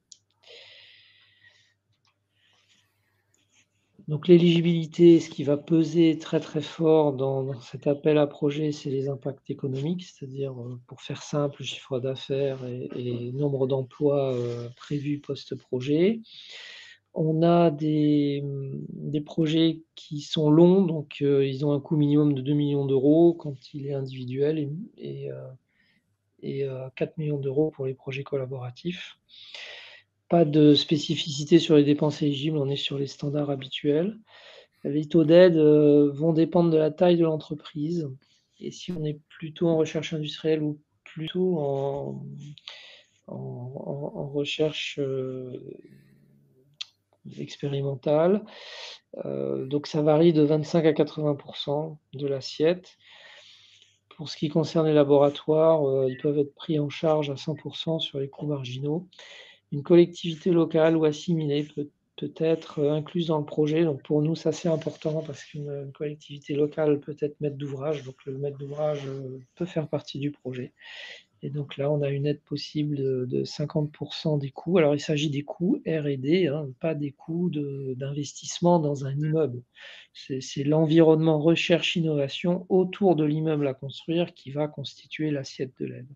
Donc l'éligibilité, ce qui va peser très très fort dans, dans cet appel à projet, c'est les impacts économiques, c'est-à-dire, euh, pour faire simple, chiffre d'affaires et, et nombre d'emplois euh, prévus post-projet. On a des, des projets qui sont longs, donc euh, ils ont un coût minimum de deux millions d'euros quand il est individuel et, et, euh, et euh, quatre millions d'euros pour les projets collaboratifs. Pas de spécificité sur les dépenses éligibles, on est sur les standards habituels. Les taux d'aide euh, vont dépendre de la taille de l'entreprise. Et si on est plutôt en recherche industrielle ou plutôt en, en, en, en recherche euh, expérimentale, euh, donc ça varie de vingt-cinq à quatre-vingts pour cent de l'assiette. Pour ce qui concerne les laboratoires, euh, ils peuvent être pris en charge à cent pour cent sur les coûts marginaux. Une collectivité locale ou assimilée peut, peut être incluse dans le projet. Donc pour nous, ça c'est important parce qu'une collectivité locale peut être maître d'ouvrage. Donc le maître d'ouvrage peut faire partie du projet. Et donc là, on a une aide possible de, de cinquante pour cent des coûts. Alors il s'agit des coûts R et D, hein, pas des coûts d'investissement dans un immeuble. C'est l'environnement recherche-innovation autour de l'immeuble à construire qui va constituer l'assiette de l'aide.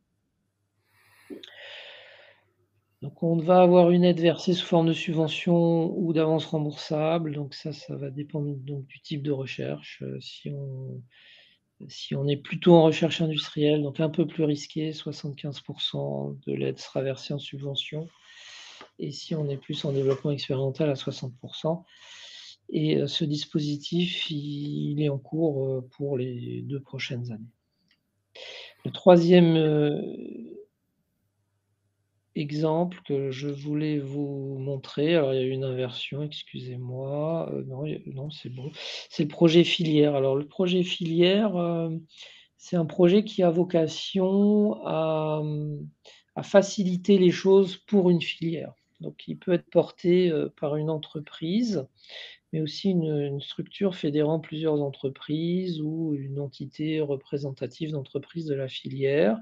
Donc on va avoir une aide versée sous forme de subvention ou d'avance remboursable. Donc ça, ça va dépendre donc du type de recherche. Euh, si on, si on est plutôt en recherche industrielle, donc un peu plus risqué, soixante-quinze pour cent de l'aide sera versée en subvention. Et si on est plus en développement expérimental, à soixante pour cent. Et ce dispositif, il est en cours pour les deux prochaines années. Le troisième euh, exemple que je voulais vous montrer, alors il y a eu une inversion, excusez-moi, euh, non, il y a- non, c'est bon, c'est le projet filière. Alors le projet filière, euh, c'est un projet qui a vocation à, hum, à faciliter les choses pour une filière. Donc il peut être porté euh, par une entreprise, mais aussi une, une structure fédérant plusieurs entreprises ou une entité représentative d'entreprises de la filière.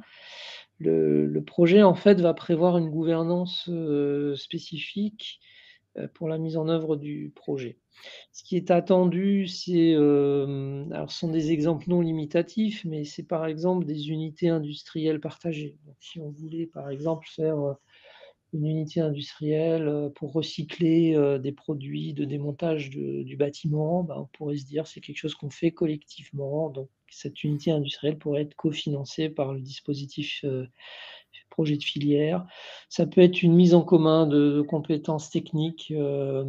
Le, le projet, en fait, va prévoir une gouvernance euh, spécifique euh, pour la mise en œuvre du projet. Ce qui est attendu, c'est, euh, alors ce sont des exemples non limitatifs, mais c'est par exemple des unités industrielles partagées. Donc, si on voulait par exemple faire euh, une unité industrielle euh, pour recycler euh, des produits de démontage de- du bâtiment, ben, on pourrait se dire c'est quelque chose qu'on fait collectivement. Donc cette unité industrielle pourrait être cofinancée par le dispositif euh, projet de filière. Ça peut être une mise en commun de, de compétences techniques euh,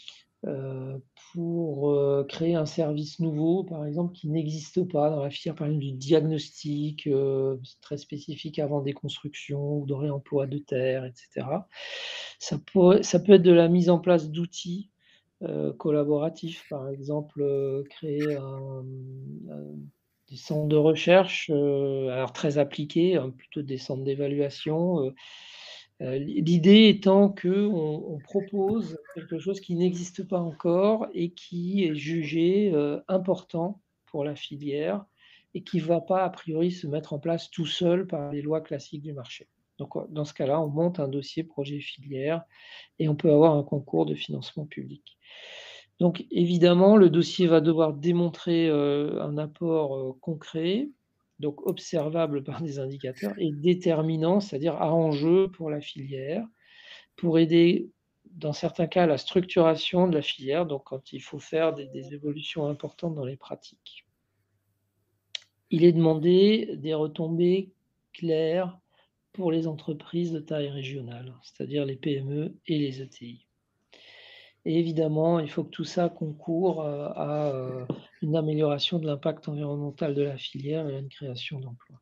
euh, pour euh, créer un service nouveau, par exemple, qui n'existe pas dans la filière, par exemple, du diagnostic euh, très spécifique avant des constructions ou de réemploi de terre, et cetera. Ça, pourrait, ça peut être de la mise en place d'outils euh, collaboratifs, par exemple, euh, créer un, un, des centres de recherche, euh, alors très appliqués, hein, plutôt des centres d'évaluation. Euh, euh, L'idée étant qu'on on propose quelque chose qui n'existe pas encore et qui est jugé euh, important pour la filière et qui ne va pas a priori se mettre en place tout seul par les lois classiques du marché. Donc dans ce cas-là, on monte un dossier projet filière et on peut avoir un concours de financement public. Donc évidemment, le dossier va devoir démontrer euh, un apport euh, concret, donc observable par des indicateurs, et déterminant, c'est-à-dire à enjeu pour la filière, pour aider, dans certains cas, à la structuration de la filière, donc quand il faut faire des, des évolutions importantes dans les pratiques. Il est demandé des retombées claires pour les entreprises de taille régionale, c'est-à-dire les P M E et les E T I. Et évidemment, il faut que tout ça concourt euh, à euh, une amélioration de l'impact environnemental de la filière et à une création d'emplois.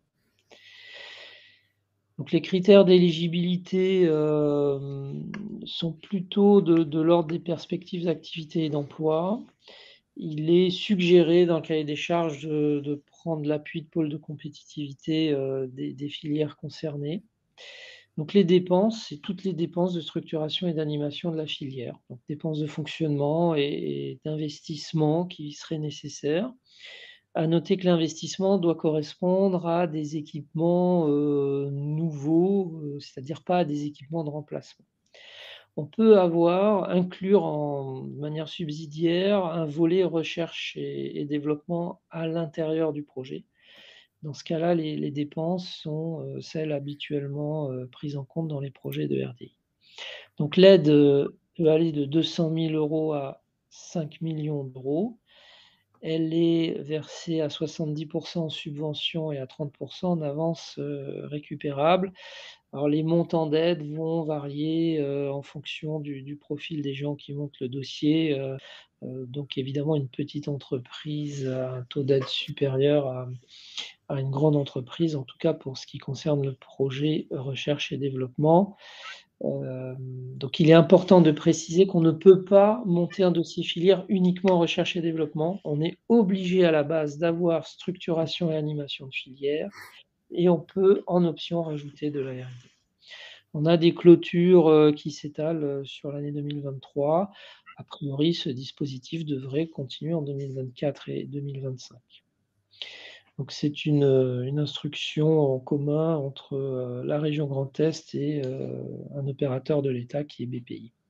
Donc les critères d'éligibilité euh, sont plutôt de, de l'ordre des perspectives d'activité et d'emploi. Il est suggéré dans le cahier des charges de, de prendre l'appui de pôles de compétitivité euh, des, des filières concernées. Donc les dépenses, c'est toutes les dépenses de structuration et d'animation de la filière. Donc dépenses de fonctionnement et, et d'investissement qui seraient nécessaires. À noter que l'investissement doit correspondre à des équipements euh, nouveaux, euh, c'est-à-dire pas à des équipements de remplacement. On peut avoir, inclure en, de manière subsidiaire un volet recherche et, et développement à l'intérieur du projet. Dans ce cas-là, les, les dépenses sont euh, celles habituellement euh, prises en compte dans les projets de R D I. Donc l'aide euh, peut aller de deux cent mille euros à cinq millions d'euros. Elle est versée à soixante-dix pour cent en subvention et à trente pour cent en avance euh, récupérable. Alors les montants d'aide vont varier euh, en fonction du, du profil des gens qui montent le dossier. Euh, euh, donc évidemment, une petite entreprise a un taux d'aide supérieur à, à une grande entreprise, en tout cas pour ce qui concerne le projet recherche et développement. Euh, donc il est important de préciser qu'on ne peut pas monter un dossier filière uniquement recherche et développement. On est obligé à la base d'avoir structuration et animation de filière et on peut en option rajouter de la R et D. On a des clôtures euh, qui s'étalent euh, sur l'année deux mille vingt-trois. A priori, ce dispositif devrait continuer en deux mille vingt-quatre et deux mille vingt-cinq. Donc c'est une, une instruction en commun entre euh, la région Grand Est et euh, un opérateur de l'État qui est B P I.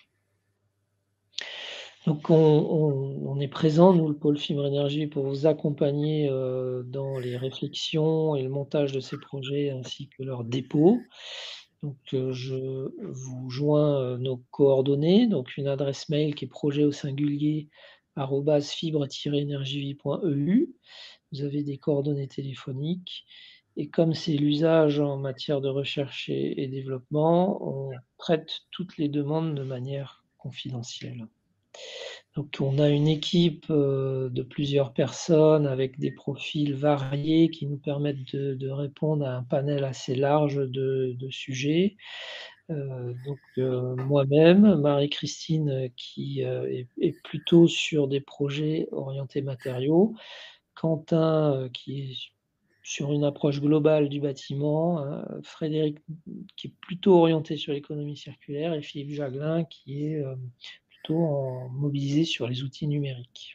Donc on, on, on est présent, nous, le pôle Fibre Énergie, pour vous accompagner euh, dans les réflexions et le montage de ces projets ainsi que leur dépôt. Donc euh, je vous joins euh, nos coordonnées, donc une adresse mail qui est projet au singulier arobase fibre tiret énergie point e u. Vous avez des coordonnées téléphoniques. Et comme c'est l'usage en matière de recherche et, et développement, on traite toutes les demandes de manière confidentielle. Donc, on a une équipe euh, de plusieurs personnes avec des profils variés qui nous permettent de, de répondre à un panel assez large de, de sujets. Euh, donc, euh, moi-même, Marie-Christine, qui euh, est, est plutôt sur des projets orientés matériaux, Quentin, euh, qui est sur une approche globale du bâtiment, hein, Frédéric, qui est plutôt orienté sur l'économie circulaire, et Philippe Jaglin, qui est euh, plutôt en, mobilisé sur les outils numériques.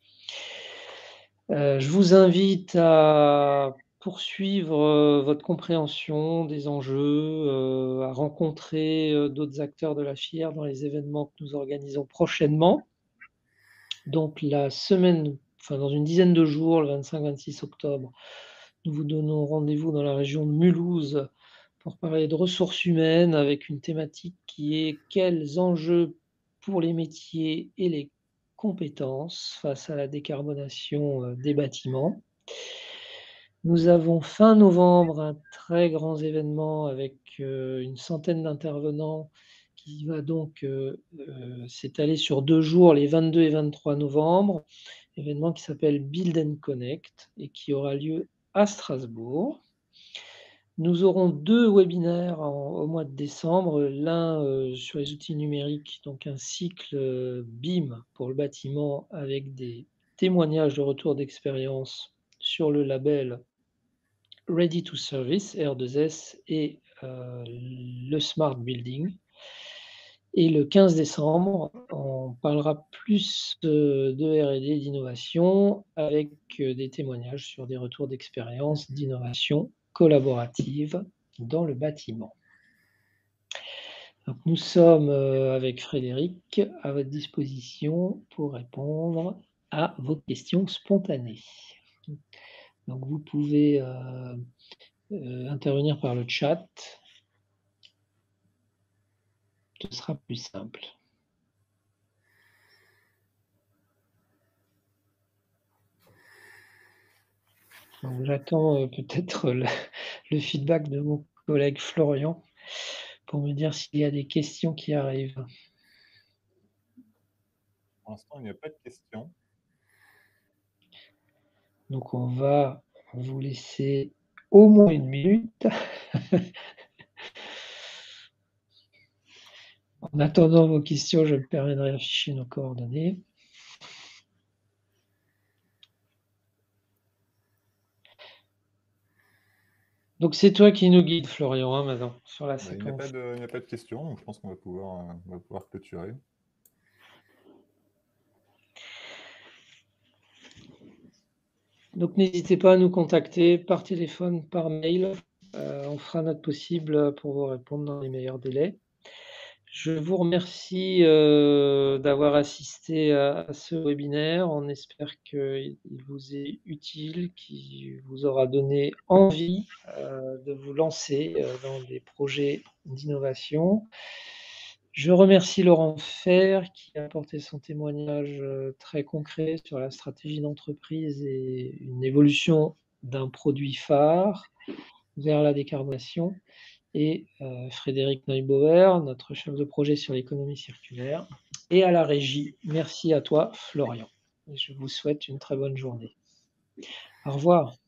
Euh, je vous invite à poursuivre euh, votre compréhension des enjeux, euh, à rencontrer euh, d'autres acteurs de la filière dans les événements que nous organisons prochainement. Donc la semaine, enfin dans une dizaine de jours, le vingt-cinq vingt-six octobre, nous vous donnons rendez-vous dans la région de Mulhouse pour parler de ressources humaines avec une thématique qui est quels enjeux pour les métiers et les compétences face à la décarbonation des bâtiments. Nous avons fin novembre un très grand événement avec euh, une centaine d'intervenants qui va donc euh, euh, s'étaler sur deux jours, les vingt-deux et vingt-trois novembre, événement qui s'appelle Build and Connect et qui aura lieu à Strasbourg. Nous aurons deux webinaires en, au mois de décembre, l'un euh, sur les outils numériques, donc un cycle euh, B I M pour le bâtiment avec des témoignages de retour d'expérience sur le label Ready to Service, R deux S, et euh, le Smart Building. Et le quinze décembre, on parlera plus de, de R et D, d'innovation, avec des témoignages sur des retours d'expérience d'innovation collaborative dans le bâtiment. Donc, nous sommes avec Frédéric à votre disposition pour répondre à vos questions spontanées. Donc, vous pouvez euh, euh, intervenir par le chat. Ce sera plus simple. J'attends euh, peut-être le, le feedback de mon collègue Florian pour me dire s'il y a des questions qui arrivent. Pour l'instant, il n'y a pas de questions. Donc on va vous laisser au moins une minute. En attendant vos questions, je me permettrai d'afficher nos coordonnées. Donc c'est toi qui nous guide, Florian, hein, maintenant, sur la Bah, il n'y a, séquence. pas de- il n'y a pas de questions, donc je pense qu'on va pouvoir, euh, on va pouvoir clôturer. Donc n'hésitez pas à nous contacter par téléphone, par mail. Euh, on fera notre possible pour vous répondre dans les meilleurs délais. Je vous remercie euh, d'avoir assisté à, à ce webinaire. On espère qu'il vous est utile, qu'il vous aura donné envie euh, de vous lancer euh, dans des projets d'innovation. Je remercie Laurent Fer qui a apporté son témoignage euh, très concret sur la stratégie d'entreprise et une évolution d'un produit phare vers la décarbonation. Et euh, Frédéric Neubauer, notre chef de projet sur l'économie circulaire. Et à la régie, merci à toi, Florian. Et je vous souhaite une très bonne journée. Au revoir.